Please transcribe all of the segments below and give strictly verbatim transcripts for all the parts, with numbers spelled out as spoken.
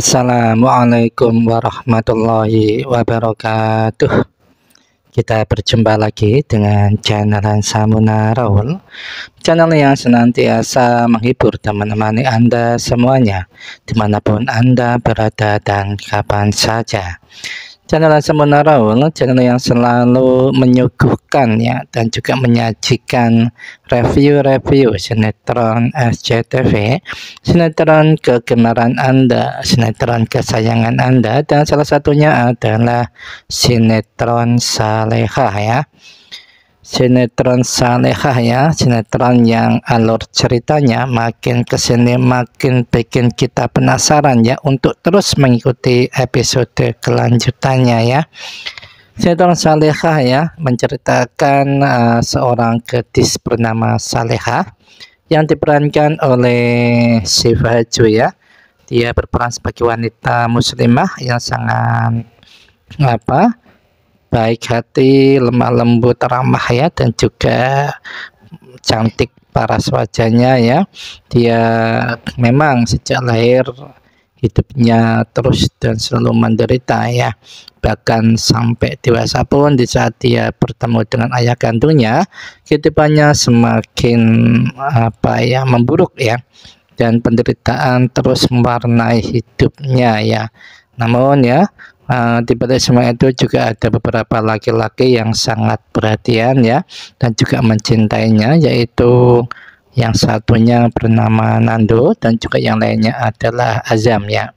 Assalamualaikum warahmatullahi wabarakatuh. Kita berjumpa lagi dengan channel Hansa Munarul, channel yang senantiasa menghibur dan menemani Anda semuanya, dimanapun Anda berada dan kapan saja. Channel Hansa Munarul, channel yang selalu menyuguhkan ya dan juga menyajikan review-review sinetron S C T V, sinetron kegemaran Anda, sinetron kesayangan Anda, dan salah satunya adalah sinetron Salehah ya. Sinetron Salehah ya, sinetron yang alur ceritanya makin kesini makin bikin kita penasaran ya untuk terus mengikuti episode kelanjutannya ya. Sinetron Salehah ya menceritakan uh, seorang gadis bernama Salehah yang diperankan oleh Syifa Ju ya. Dia berperan sebagai wanita muslimah yang sangat apa baik hati, lemah lembut, ramah ya, dan juga cantik paras wajahnya ya. Dia memang sejak lahir hidupnya terus dan selalu menderita ya, bahkan sampai dewasa pun di saat dia bertemu dengan ayah kandungnya, kehidupannya semakin apa ya memburuk ya, dan penderitaan terus mewarnai hidupnya ya. Namun ya Uh, di balik semua itu juga ada beberapa laki-laki yang sangat perhatian ya dan juga mencintainya, yaitu yang satunya bernama Nando dan juga yang lainnya adalah Azam ya.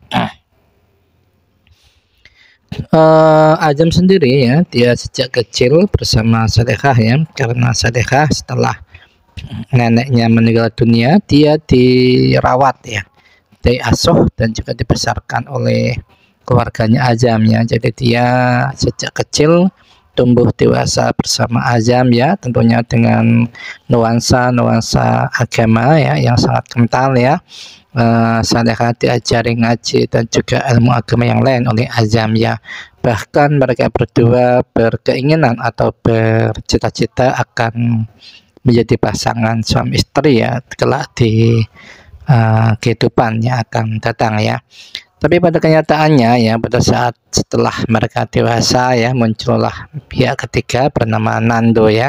Uh, Azam sendiri ya, dia sejak kecil bersama Salehah ya, karena Salehah setelah neneknya meninggal dunia, dia dirawat ya, diasuh dan juga dibesarkan oleh keluarganya Azam ya. Jadi dia sejak kecil tumbuh dewasa bersama Azam ya, tentunya dengan nuansa-nuansa agama ya yang sangat kental ya. Uh, Salehah diajari ngaji dan juga ilmu agama yang lain oleh Azam ya. Bahkan mereka berdua berkeinginan atau bercita-cita akan menjadi pasangan suami istri ya kelak di uh, kehidupannya akan datang ya. Tapi pada kenyataannya ya, pada saat setelah mereka dewasa ya, muncullah pihak ketiga bernama Nando ya.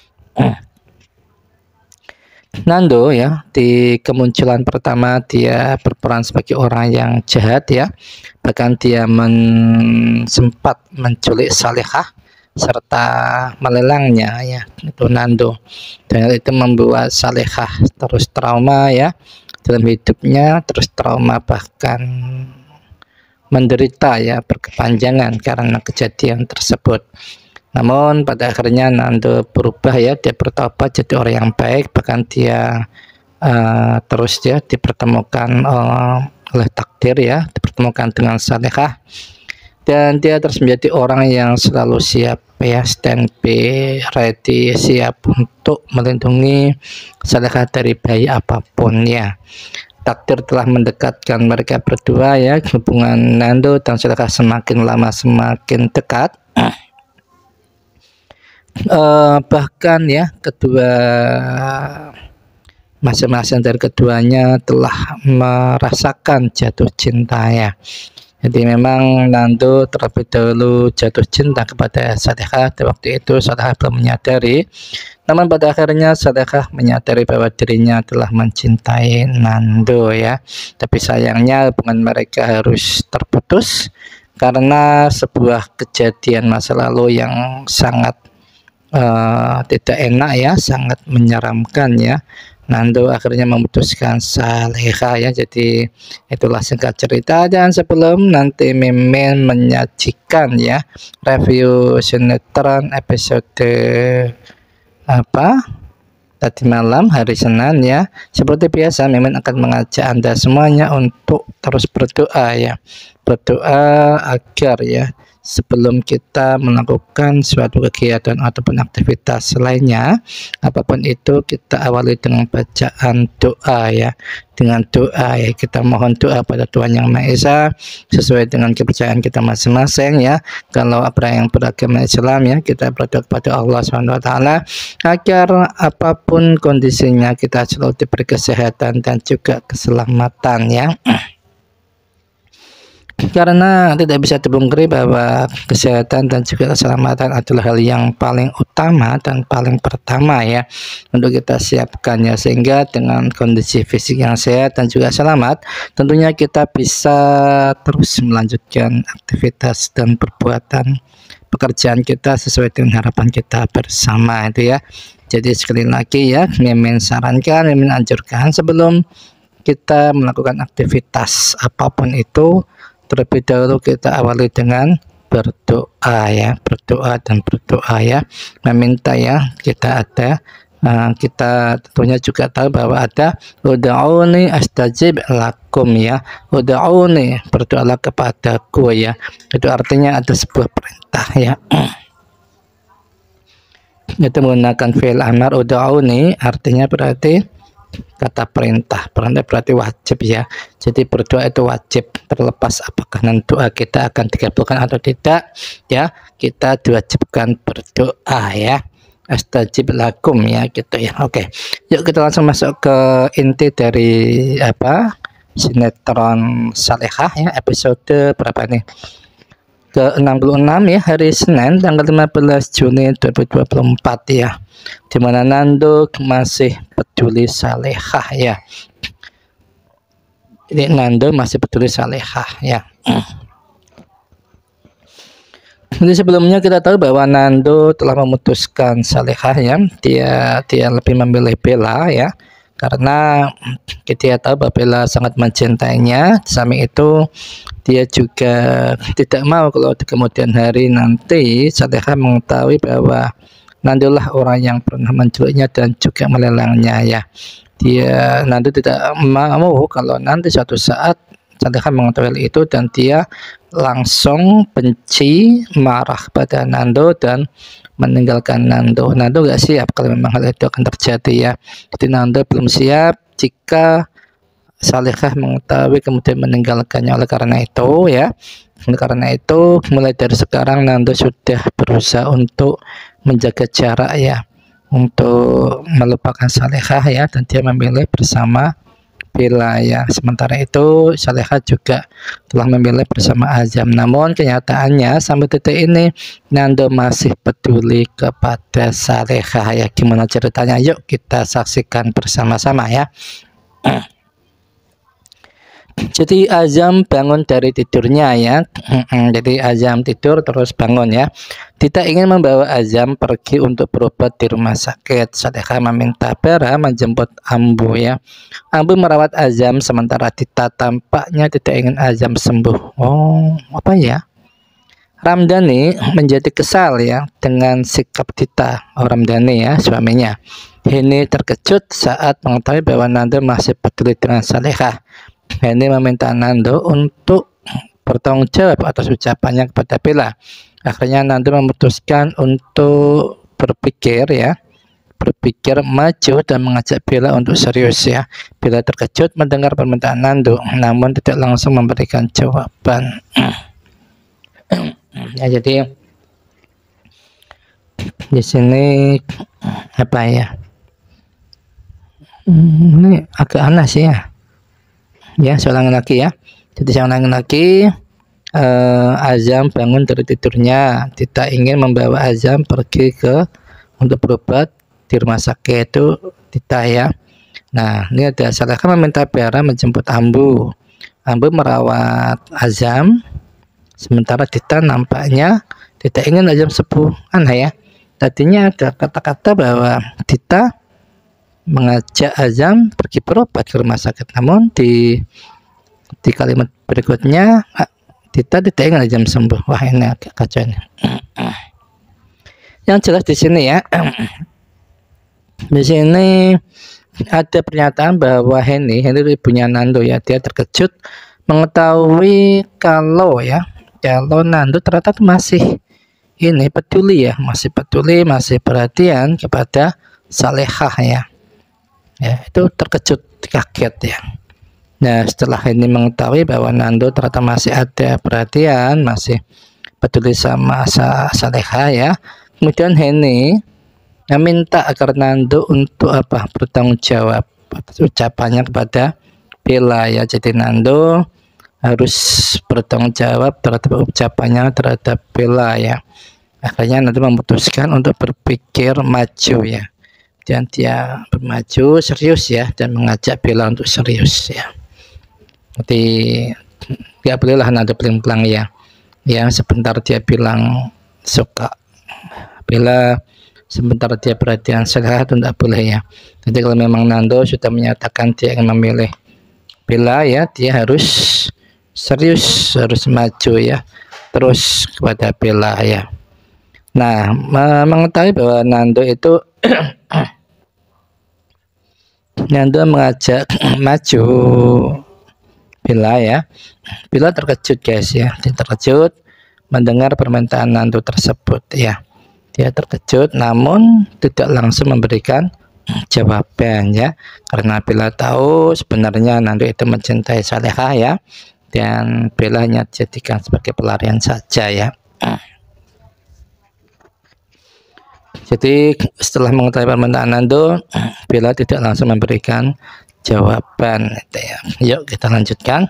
Nando ya, di kemunculan pertama dia berperan sebagai orang yang jahat ya. Bahkan dia men, sempat menculik Salehah serta melelangnya ya, itu Nando. Dan itu membuat Salehah terus trauma ya dalam hidupnya, terus trauma bahkan menderita ya berkepanjangan karena kejadian tersebut. Namun pada akhirnya Nando berubah ya, dia bertobat jadi orang yang baik, bahkan dia uh, terus ya dipertemukan uh, oleh takdir ya, dipertemukan dengan Salehah, dan dia terus menjadi orang yang selalu siap ya, standby, ready, siap untuk melindungi Salehah dari bahaya apapun ya. Takdir telah mendekatkan mereka berdua ya, hubungan Nando dan Salehah semakin lama semakin dekat. Uh, bahkan ya kedua masing-masing dari keduanya telah merasakan jatuh cinta ya. Jadi memang Nando terlebih dahulu jatuh cinta kepada Salehah. Di waktu itu Salehah belum menyadari, namun pada akhirnya Salehah menyadari bahwa dirinya telah mencintai Nando ya. Tapi sayangnya hubungan mereka harus terputus karena sebuah kejadian masa lalu yang sangat uh, tidak enak ya, sangat menyeramkan ya. Nando akhirnya memutuskan Salehah ya. Jadi itulah singkat cerita, dan sebelum nanti Mimin menyajikan ya review sinetron episode apa tadi malam hari Senin ya, seperti biasa Mimin akan mengajak Anda semuanya untuk terus berdoa ya, berdoa agar ya sebelum kita melakukan suatu kegiatan ataupun aktivitas lainnya, apapun itu, kita awali dengan bacaan doa ya. Dengan doa ya, kita mohon doa pada Tuhan Yang Maha Esa sesuai dengan kepercayaan kita masing-masing ya. Kalau apa yang beragama Islam ya, kita berdoa kepada Allah subhanahu wa taala agar apapun kondisinya kita selalu diberi kesehatan dan juga keselamatan ya. Karena tidak bisa dipungkiri bahwa kesehatan dan juga keselamatan adalah hal yang paling utama dan paling pertama ya untuk kita siapkan ya, sehingga dengan kondisi fisik yang sehat dan juga selamat tentunya kita bisa terus melanjutkan aktivitas dan perbuatan pekerjaan kita sesuai dengan harapan kita bersama itu ya. Jadi sekali lagi ya, Mimin sarankan, Mimin anjurkan sebelum kita melakukan aktivitas apapun itu, terlebih dahulu kita awali dengan berdoa ya, berdoa dan berdoa ya, meminta ya. Kita ada uh, kita tentunya juga tahu bahwa ada ud'uni astajib lakum ya, ud'uni, berdoalah kepadaku ya. Itu artinya ada sebuah perintah ya. Itu menggunakan fi'il amar, ud'uni artinya berarti kata perintah. Perintah berarti wajib ya. Jadi berdoa itu wajib, terlepas apakah nanti doa kita akan dikabulkan atau tidak ya, kita diwajibkan berdoa ya. Astajib lakum ya gitu ya. Oke, yuk kita langsung masuk ke inti dari apa sinetron Salehah ya, episode berapa nih, ke enam puluh enam ya, hari Senin tanggal lima belas Juni dua ribu dua puluh empat ya, dimana Nando masih peduli Salehah ya. Ini Nando masih peduli Salehah ya. Jadi sebelumnya kita tahu bahwa Nando telah memutuskan Salehah ya, dia dia lebih memilih Bella ya, karena kita tahu bahwa Bella sangat mencintainya. Di samping itu dia juga tidak mau kalau di kemudian hari nanti Salehah mengetahui bahwa Nando lah orang yang pernah menculiknya dan juga melelangnya ya. Dia Nando tidak mau kalau nanti suatu saat Salehah mengetahui hal itu dan dia langsung benci, marah pada Nando dan meninggalkan Nando. Nando gak siap kalau memang hal itu akan terjadi ya. Jadi Nando belum siap jika Salehah mengetahui kemudian meninggalkannya. Oleh karena itu ya, oleh karena itu mulai dari sekarang Nando sudah berusaha untuk menjaga jarak ya, untuk melupakan Salehah ya, dan dia memilih bersama Bella ya. Sementara itu Salehah juga telah memilih bersama Azam. Namun kenyataannya sampai detik ini Nando masih peduli kepada Salehah ya. Gimana ceritanya? Yuk kita saksikan bersama-sama ya. Jadi Azam bangun dari tidurnya ya. Jadi Azam tidur terus bangun ya. Tita ingin membawa Azam pergi untuk berobat di rumah sakit. Salehah meminta Bella menjemput Ambu ya. Ambu merawat Azam sementara Tita tampaknya tidak ingin Azam sembuh. Oh, apa ya? Ramdhani menjadi kesal ya dengan sikap Tita. Oh, Ramdhani ya, suaminya. Ini terkejut saat mengetahui bahwa Nando masih peduli dengan Salehah. Henny meminta Nando untuk bertanggung jawab atas ucapannya kepada Bella. Akhirnya Nando memutuskan untuk berpikir ya, berpikir maju dan mengajak Bella untuk serius ya. Bella terkejut mendengar permintaan Nando, namun tidak langsung memberikan jawaban. Ya, jadi di sini apa ya? Ini agak aneh sih ya. Ya, saya ulangi lagi ya. Jadi saya ulangi lagi. Uh, Azam bangun dari tidurnya. Tita ingin membawa Azam pergi ke untuk berobat di rumah sakit itu Tita ya. Nah, ini ada Salehah meminta Bella menjemput Ambu. Ambu merawat Azam. Sementara Tita nampaknya tidak ingin Azam sembuh. Aneh ya. Tadinya ada kata-kata bahwa Tita mengajak Azam pergi berobat ke rumah sakit, namun di di kalimat berikutnya Tita tidak ingin Azam sembuh. Wah, ini agak kacau ini. Yang jelas di sini ya, di sini ada pernyataan bahwa Henny, Henny ibunya Nando ya, dia terkejut mengetahui kalau ya, kalau Nando ternyata masih ini peduli ya, masih peduli, masih perhatian kepada Salehah ya. Ya, itu terkejut, kaget ya. Nah, setelah ini mengetahui bahwa Nando ternyata masih ada perhatian, masih peduli sama Salehah ya. Kemudian Henny meminta agar Nando untuk apa? Bertanggung jawab atas ucapannya kepada Bella ya. Jadi Nando harus bertanggung jawab terhadap ucapannya terhadap Bella ya. Akhirnya nanti memutuskan untuk berpikir maju ya, dan dia bermaju serius ya, dan mengajak Bella untuk serius ya. Jadi nggak bolehlah nada pelang-pelang ya. Yang sebentar dia bilang suka Bella, sebentar dia perhatian, Salihah itu tidak boleh ya. Jadi kalau memang Nando sudah menyatakan dia ingin memilih Bella ya, dia harus serius, harus maju ya, terus kepada Bella ya. Nah, mengetahui bahwa Nando itu Nando mengajak maju Bella ya. Bella terkejut guys ya, dia terkejut mendengar permintaan Nando tersebut ya. Dia terkejut namun tidak langsung memberikan jawaban ya, karena Bella tahu sebenarnya Nando itu mencintai Salihah ya, dan Bella hanya dijadikan sebagai pelarian saja ya. Jadi setelah mengetahui permintaan Nando, Bella tidak langsung memberikan jawaban gitu ya. Yuk kita lanjutkan.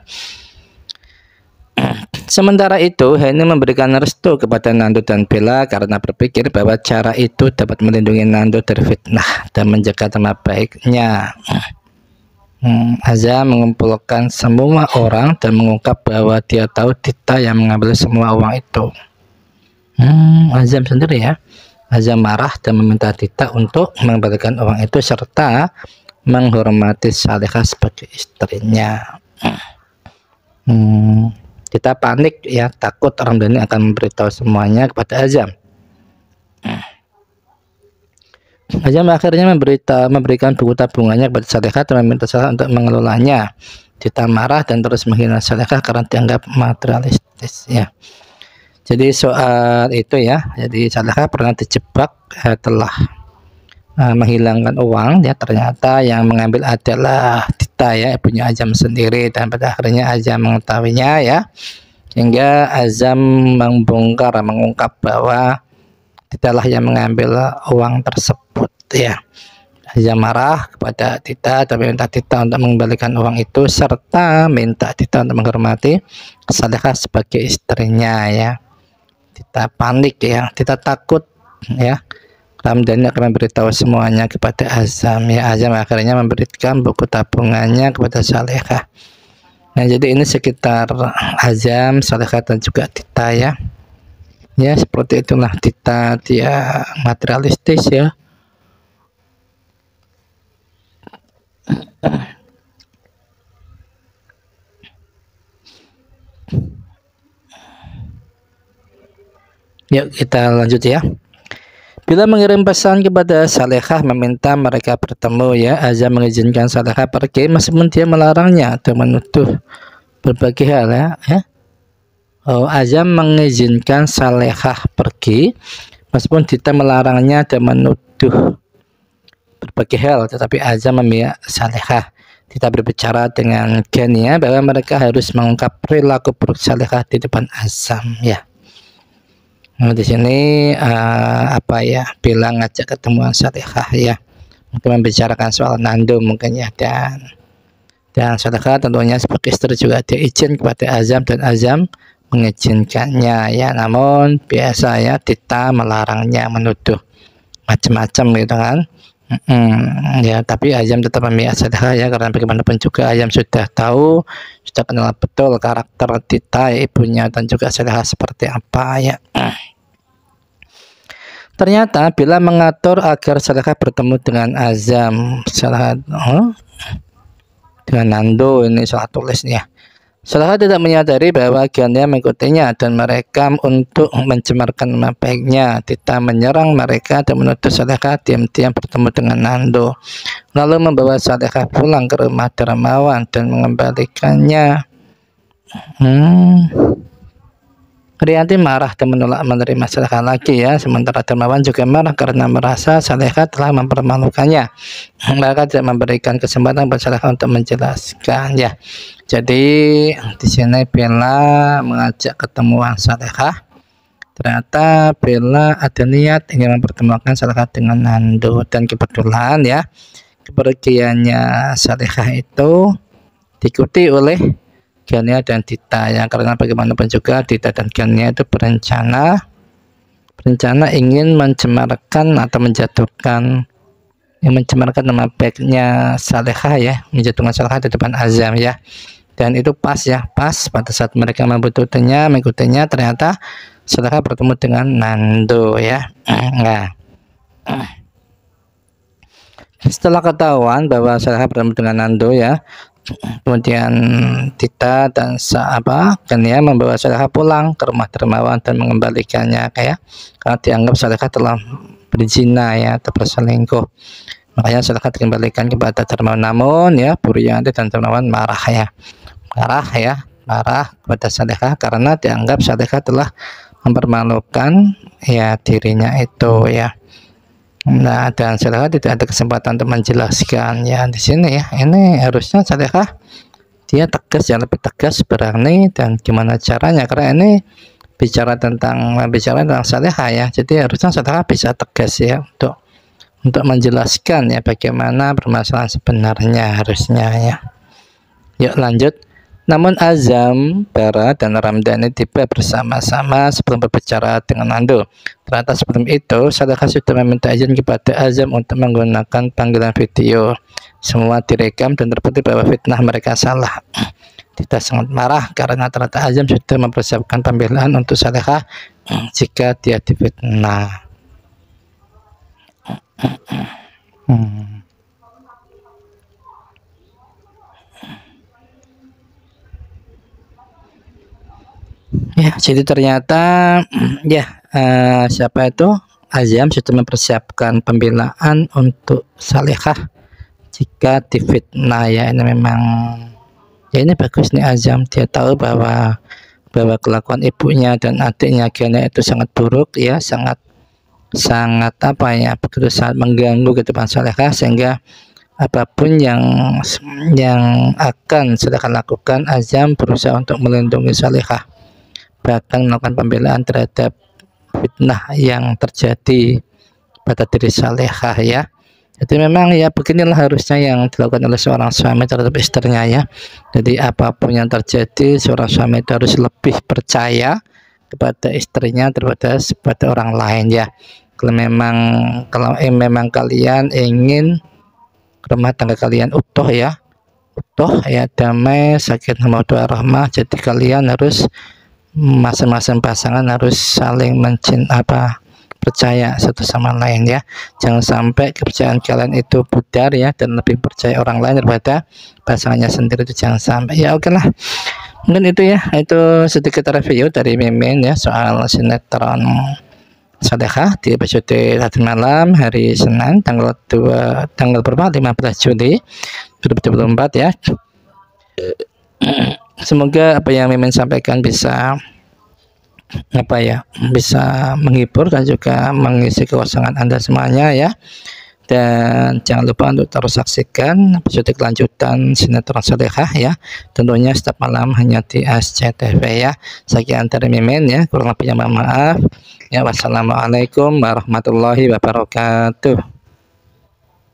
Sementara itu Hani memberikan restu kepada Nando dan Bella karena berpikir bahwa cara itu dapat melindungi Nando dari fitnah dan menjaga nama baiknya. hmm, Azam mengumpulkan semua orang dan mengungkap bahwa dia tahu Tita yang mengambil semua uang itu. hmm, Azam sendiri ya. Azam marah dan meminta Tita untuk mengembalikan uang itu serta menghormati Salihah sebagai istrinya. Hmm, Tita panik ya, takut orang Dani akan memberitahu semuanya kepada Azam. Azam akhirnya memberita, memberikan buku tabungannya kepada Salihah dan meminta Salihah untuk mengelolanya. Tita marah dan terus menghina Salihah karena dianggap materialistis ya. Jadi soal itu ya, jadi Salihah pernah dijebak eh, telah uh, menghilangkan uang ya, ternyata yang mengambil adalah Tita ya, ibunya Azam sendiri, dan pada akhirnya Azam mengetahuinya ya, sehingga Azam membongkar, mengungkap bahwa Tita lah yang mengambil uang tersebut ya. Azam marah kepada Tita dan meminta Tita untuk mengembalikan uang itu serta minta Tita untuk menghormati Salihah sebagai istrinya ya. Tita panik ya, Tita takut ya, Ramdhani akan memberitahu semuanya kepada Azam ya. Azam akhirnya memberikan buku tabungannya kepada Salihah. Nah jadi ini sekitar Azam, Salihah dan juga Tita ya. Ya seperti itulah, Tita dia materialistis ya. Yuk kita lanjut ya. Bila mengirim pesan kepada Salihah meminta mereka bertemu ya, Azam mengizinkan Salihah pergi meskipun dia melarangnya atau menuduh berbagai hal ya. ya. Oh, Azam mengizinkan Salihah pergi meskipun Tita melarangnya dan menuduh berbagai hal, tetapi Azam memihak Salihah. Tita berbicara dengan Gania bahwa mereka harus mengungkap perilaku buruk Salihah di depan Azam ya. Nah, di sini uh, apa ya, Bella ngajak ketemuan Salihah ya, mungkin membicarakan soal Nando mungkin ya, dan dan Salihah tentunya sebagai istri juga dia izin kepada Azam dan Azam mengizinkannya ya, namun biasa ya Tita melarangnya, menuduh macam-macam gitu kan. Hmm, ya tapi Azam tetap memihak Salihah ya, karena bagaimanapun juga Azam sudah tahu, sudah kenal betul karakter Tita ya, ibunya, dan juga Salihah seperti apa ya. Ternyata Bella mengatur agar Salihah bertemu dengan Azam, Salihah oh, dengan Nando, ini salah tulis ya. Salihah tidak menyadari bahwa Gania mengikutinya dan mereka untuk mencemarkan nama baiknya. Tita menyerang mereka dan menuduh Salihah diam-diam bertemu dengan Nando, lalu membawa Salihah pulang ke rumah Darmawan dan mengembalikannya. Hmm. Rianti marah dan menolak menerima Salihah lagi ya, sementara Darmawan juga marah karena merasa Salihah telah mempermalukannya. Mereka tidak memberikan kesempatan bagi Salihah untuk menjelaskan ya. Jadi di sini Bella mengajak ketemuan Salihah. Ternyata Bella ada niat ingin mempertemukan Salihah dengan Nando, dan kebetulan ya kepergiannya Salihah itu diikuti oleh Gania dan Dita ya, karena bagaimanapun juga Dita dan Gania itu berencana berencana ingin mencemarkan atau menjatuhkan yang mencemarkan nama baiknya Salehah ya, menjatuhkan Salehah di depan Azam ya. Dan itu pas ya, pas pada saat mereka membutuhkannya, mengikutinya, ternyata Salehah bertemu dengan Nando ya. Nah, setelah ketahuan bahwa Salehah bertemu dengan Nando ya, kemudian Dita dan apa Gania membawa Salehah pulang ke rumah dermawan dan mengembalikannya kayak karena dianggap Salehah telah berzina ya atau berselingkuh. Makanya Salehah dikembalikan kepada dermawan, namun ya Buryati dan dermawan marah ya marah ya marah kepada Salehah karena dianggap Salehah telah mempermalukan ya dirinya itu ya. Nah, dan Salehah tidak ada kesempatan untuk menjelaskan ya di sini ya. Ini harusnya Salehah dia tegas ya, lebih tegas, berani, dan gimana caranya, karena ini bicara tentang bicara tentang Salehah ya. Jadi harusnya Salehah bisa tegas ya untuk untuk menjelaskan ya bagaimana permasalahan sebenarnya harusnya ya. Yuk lanjut. Namun Azam, Bara, dan Ramdhani tiba bersama-sama sebelum berbicara dengan Nando. Ternyata sebelum itu Salehah sudah meminta izin kepada Azam untuk menggunakan panggilan video. Semua direkam dan terbukti bahwa fitnah mereka salah. Dita sangat marah karena ternyata Azam sudah mempersiapkan pembelaan untuk Salehah jika dia difitnah. Hmm. Ya, jadi ternyata ya uh, siapa itu Azam sudah mempersiapkan pembelaan untuk Salehah jika difitnah ya. Ini memang ya ini bagus nih Azam, dia tahu bahwa bahwa kelakuan ibunya dan adiknya Gania itu sangat buruk ya, sangat sangat apa ya begitu sangat mengganggu kehidupan Salehah, sehingga apapun yang yang akan Salehah lakukan, Azam berusaha untuk melindungi Salehah, bahkan melakukan pembelaan terhadap fitnah yang terjadi pada diri Salehah ya. Jadi memang ya beginilah harusnya yang dilakukan oleh seorang suami terhadap istrinya ya. Jadi apapun yang terjadi, seorang suami itu harus lebih percaya kepada istrinya daripada kepada orang lain ya. Kalau memang kalau eh, memang kalian ingin rumah tangga kalian utuh ya, utuh ya, damai, sakinah mawaddah rahmah, jadi kalian harus masing-masing pasangan harus saling mencintai apa percaya satu sama lain ya. Jangan sampai kepercayaan kalian itu pudar ya, dan lebih percaya orang lain daripada pasangannya sendiri, itu jangan sampai ya. Oke lah, mungkin itu ya, itu sedikit review dari Mimin ya soal sinetron Salehah di episode tadi malam hari Senin tanggal dua tanggal berapa lima belas Juli dua ribu dua puluh empat ya. Semoga apa yang Mimin sampaikan bisa apa ya bisa menghibur dan juga mengisi kekosongan Anda semuanya ya. Dan jangan lupa untuk terus saksikan episode kelanjutan sinetron Salehah ya, tentunya setiap malam hanya di S C T V ya. Sekian dari Mimin ya, kurang lebihnya mohon maaf ya. Wassalamualaikum warahmatullahi wabarakatuh.